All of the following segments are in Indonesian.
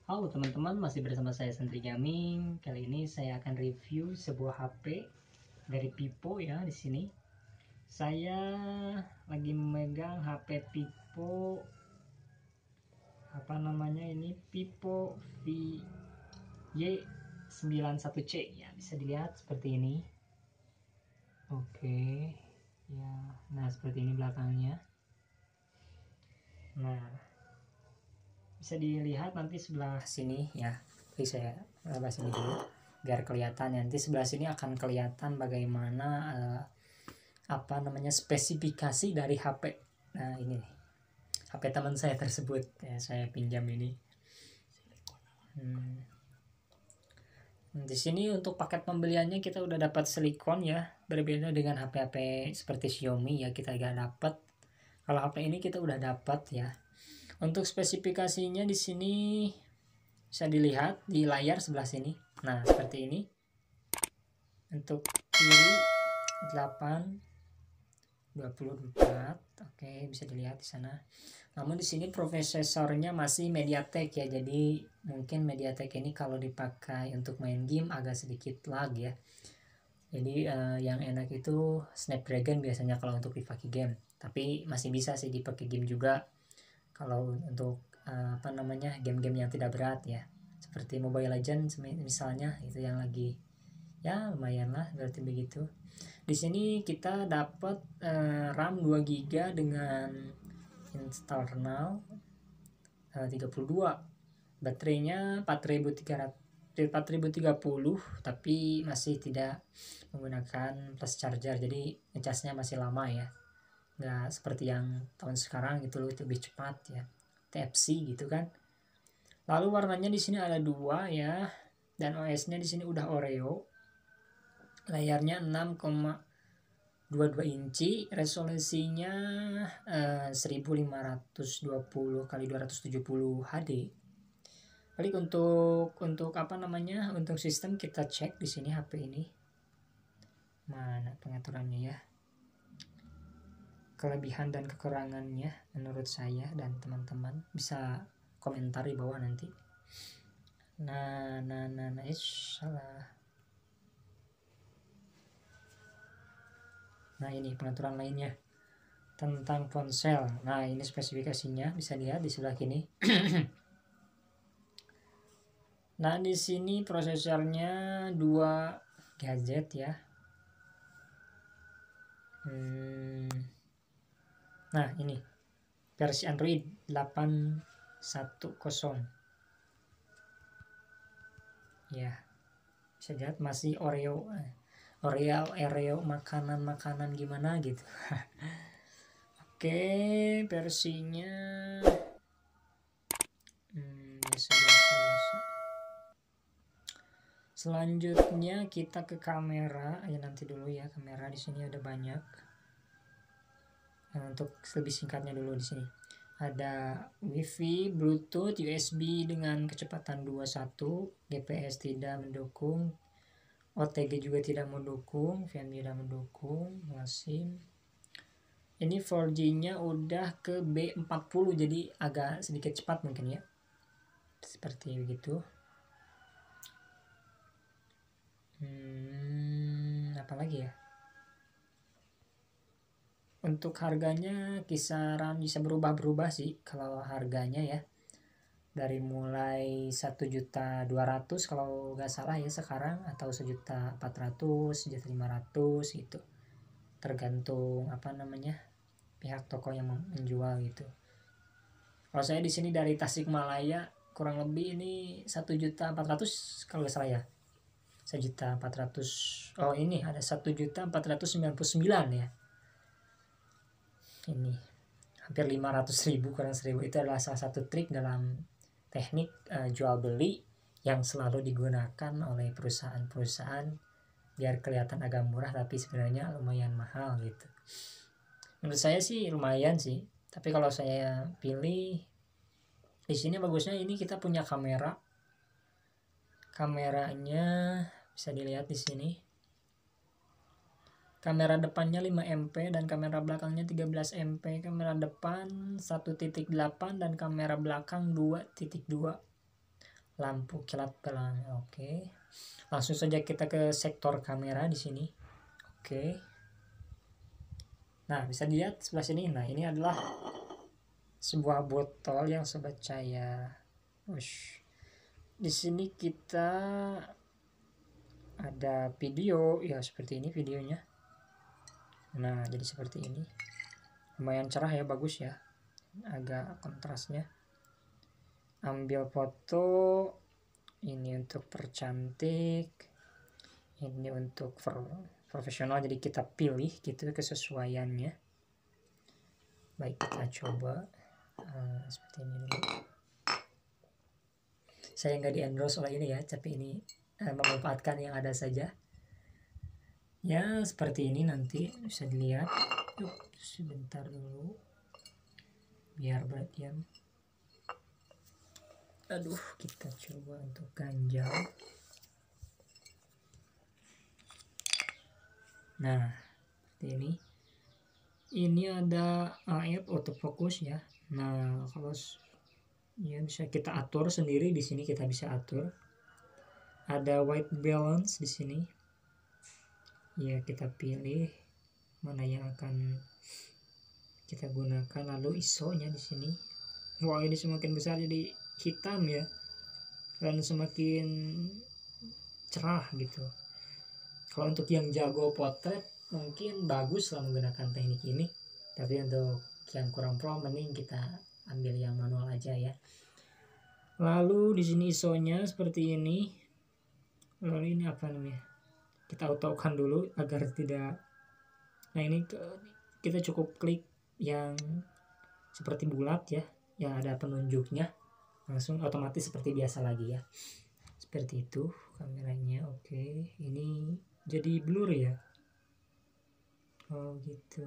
Halo teman-teman, masih bersama saya Sentri Gaming. Kali ini saya akan review sebuah HP dari Vivo ya. Di sini saya lagi memegang HP Vivo, apa namanya ini, Vivo VY91C ya. Bisa dilihat seperti ini. Oke ya, nah seperti ini belakangnya. Nah, bisa dilihat nanti sebelah sini ya. Oke, saya bahas ini dulu biar kelihatan. Nanti sebelah sini akan kelihatan bagaimana spesifikasi dari HP. Nah, ini nih, HP teman saya tersebut ya, saya pinjam ini. Di sini untuk paket pembeliannya kita udah dapat silikon ya, berbeda dengan HP-HP seperti Xiaomi ya, kita gak dapat. Kalau HP ini kita udah dapat ya. Untuk spesifikasinya di sini bisa dilihat di layar sebelah sini. Nah, seperti ini. Untuk kiri 824. Oke, bisa dilihat di sana. Namun di sini prosesornya masih MediaTek ya. Jadi mungkin MediaTek ini kalau dipakai untuk main game agak sedikit lag ya. Jadi yang enak itu Snapdragon biasanya kalau untuk dipakai game. Tapi masih bisa sih dipakai game juga kalau untuk game-game yang tidak berat ya, seperti Mobile Legends misalnya, itu yang lagi ya lumayan lah, berarti begitu. Di sini kita dapat RAM 2 GB dengan internal 32, baterainya 4030, tapi masih tidak menggunakan plus charger, jadi ngecasnya masih lama ya, nggak seperti yang tahun sekarang gitu loh, itu lebih cepat ya, TFC gitu kan. Lalu warnanya di sini ada dua ya, dan OS-nya di sini udah Oreo. Layarnya 6,22 inci, resolusinya 1520 x 270 HD. Klik untuk untuk sistem kita cek di sini HP ini. Mana pengaturannya ya? Kelebihan dan kekurangannya menurut saya dan teman-teman bisa komentar di bawah nanti. Salah. Nah, ini pengaturan lainnya tentang ponsel. Nah, ini spesifikasinya bisa lihat di sebelah kiri. Nah, di sini prosesornya 2 GHz ya. Nah, ini versi Android 810 ya, bisa lihat masih Oreo makanan gimana gitu. Oke, versinya biasa. Selanjutnya kita ke kamera ya, nanti dulu ya, kamera di sini ada banyak. Nah, untuk lebih singkatnya dulu, di sini ada WiFi, Bluetooth, USB dengan kecepatan 21, GPS tidak mendukung, OTG juga tidak mendukung, VNB tidak mendukung, SIM. Ini 4G-nya udah ke B40, jadi agak sedikit cepat mungkin ya. Seperti begitu. Apalagi ya? Untuk harganya kisaran bisa berubah-berubah sih kalau harganya ya, dari mulai 1.200.000 kalau nggak salah ya sekarang, atau 1.400.000, 1.500.000 gitu, tergantung pihak toko yang menjual gitu. Kalau saya di sini dari Tasikmalaya, kurang lebih ini 1.400.000 kalau nggak salah ya, 1.400.000. Oh, ini ada 1.499.000 ya. Ini hampir 500.000 kurang 1.000. Itu adalah salah satu trik dalam teknik jual beli yang selalu digunakan oleh perusahaan-perusahaan biar kelihatan agak murah tapi sebenarnya lumayan mahal gitu. Menurut saya sih lumayan sih, tapi kalau saya pilih di sini bagusnya ini kita punya kameranya bisa dilihat di sini. Kamera depannya 5 MP dan kamera belakangnya 13 MP. Kamera depan 1.8 dan kamera belakang 2.2. lampu kilat pelan. Oke. Langsung saja kita ke sektor kamera di sini. Oke. Nah, bisa dilihat sebelah sini. Nah, ini adalah sebuah botol yang sobat saya. Ush. Di sini kita ada video ya, seperti ini videonya. Nah, jadi seperti ini. Lumayan cerah ya, bagus ya. Agak kontrasnya. Ambil foto. Ini untuk percantik, ini untuk profesional, jadi kita pilih gitu kesesuaiannya. Baik, kita coba seperti ini dulu. Saya nggak di endorse oleh ini ya, tapi ini memanfaatkan yang ada saja ya. Seperti ini nanti bisa dilihat. Sebentar dulu biar berdiam. Aduh, kita coba untuk ganjal. Nah, seperti ini ada AF autofocus ya. Nah, kalau ya bisa kita atur sendiri di sini, kita bisa atur. Ada white balance di sini. Ya, kita pilih mana yang akan kita gunakan, lalu ISO-nya di sini. Wah, ini semakin besar jadi hitam ya, dan semakin cerah gitu. Kalau untuk yang jago potret mungkin bagus lah menggunakan teknik ini, tapi untuk yang kurang pro mending kita ambil yang manual aja ya. Lalu di sini ISO-nya seperti ini. Lalu ini apa namanya, kita autokan dulu agar tidak. Nah, ini kita cukup klik yang seperti bulat ya, yang ada penunjuknya, langsung otomatis seperti biasa lagi ya. Seperti itu kameranya. Oke, ini jadi blur ya. Oh gitu.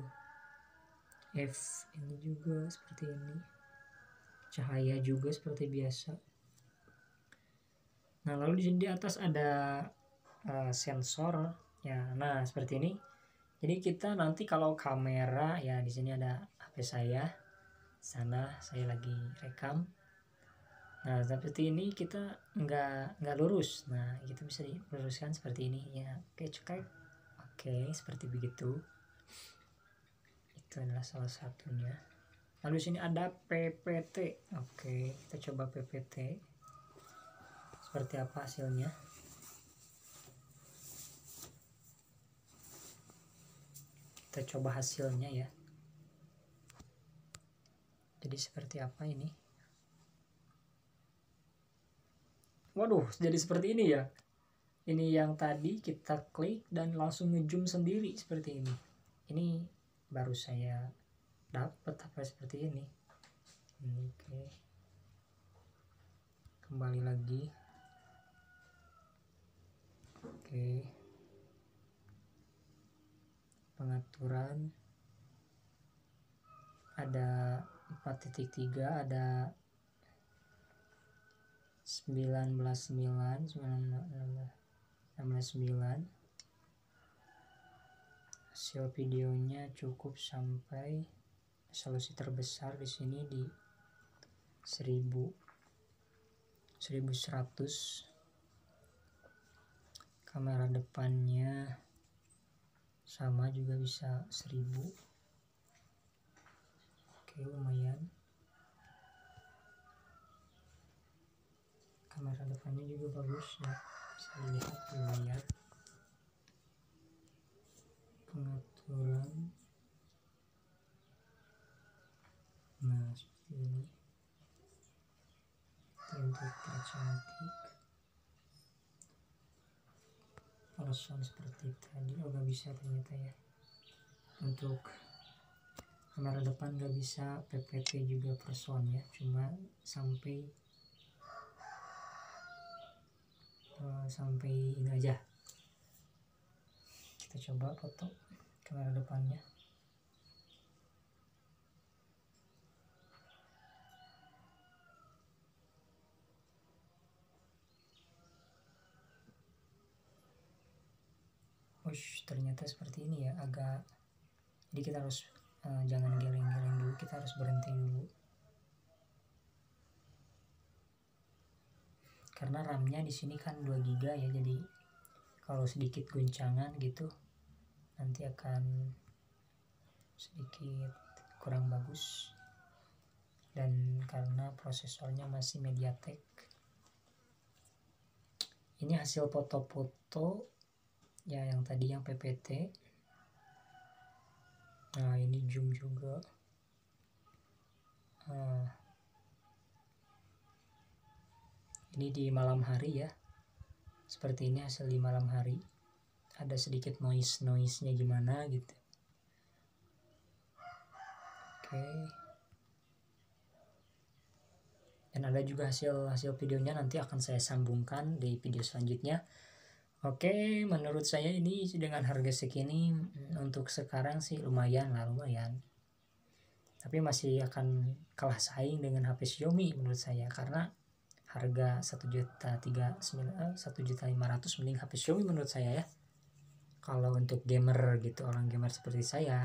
F ini juga seperti ini. Cahaya juga seperti biasa. Nah, lalu di sini di atas ada sensor ya. Nah, seperti ini. Jadi kita nanti kalau kamera ya, di sini ada HP saya. Sana saya lagi rekam. Nah, seperti ini kita nggak lurus. Nah, kita bisa diluruskan seperti ini ya. Oke, cukai. Oke, seperti begitu. Itu adalah salah satunya. Lalu sini ada PPT. Oke, kita coba PPT. Seperti apa hasilnya? Kita coba hasilnya ya. Jadi seperti apa ini? Waduh, jadi seperti ini ya. Ini yang tadi kita klik dan langsung ngezoom sendiri seperti ini. Ini baru saya dapat apa seperti ini. Oke. Kembali lagi. Oke. Pengaturan. Ada 4.3, ada 19.9, 16.9. Hasil videonya cukup sampai resolusi terbesar di sini di 1100. Kamera depannya sama juga bisa 1000. Oke, lumayan. Kamera depannya juga bagus ya, bisa dilihat lumayan. Pengaturan. Nah, seperti ini. Untuk percantik. Person seperti tadi. Oh, gak bisa ternyata ya. Untuk kamera depan gak bisa PPT juga person ya, cuma sampai ini aja. Kita coba foto kamera depannya. Ternyata seperti ini ya, agak. Jadi kita harus jangan geleng-geleng dulu, kita harus berhenti dulu. karena RAM-nya di sini kan 2 GB ya, jadi kalau sedikit guncangan gitu nanti akan sedikit kurang bagus. Dan karena prosesornya masih MediaTek. Ini hasil foto-foto ya, yang tadi yang PPT. Nah, ini zoom juga. Ini di malam hari ya, seperti ini hasil di malam hari. Ada sedikit noise-nya gimana gitu. Oke. Dan ada juga hasil videonya, nanti akan saya sambungkan di video selanjutnya. Oke, menurut saya ini dengan harga segini untuk sekarang sih lumayan. Tapi masih akan kalah saing dengan HP Xiaomi menurut saya, karena harga 1.500.000 mending HP Xiaomi menurut saya ya. Kalau untuk gamer gitu, orang gamer seperti saya.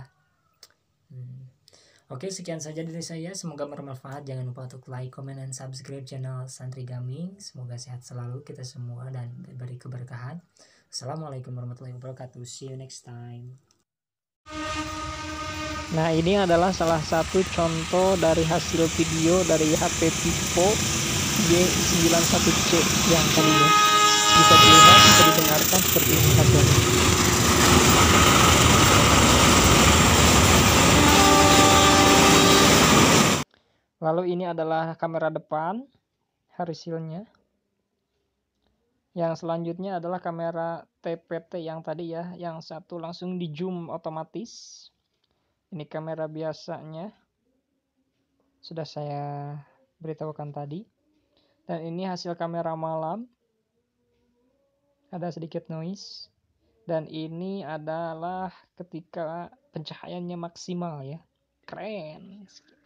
Oke, sekian saja dari saya. Semoga bermanfaat. Jangan lupa untuk like, comment, dan subscribe channel Santri Gaming. Semoga sehat selalu kita semua dan diberi keberkahan. Assalamualaikum warahmatullahi wabarakatuh. See you next time. Nah, ini adalah salah satu contoh dari hasil video dari HP Vivo Y91C yang tadinya. Bisa dilihat, bisa didengarkan seperti ini hasilnya. Lalu ini adalah kamera depan hasilnya. Yang selanjutnya adalah kamera TPT yang tadi ya, yang satu langsung di zoom otomatis. Ini kamera biasanya, sudah saya beritahukan tadi. Dan ini hasil kamera malam, ada sedikit noise. Dan ini adalah ketika pencahayaannya maksimal ya, keren.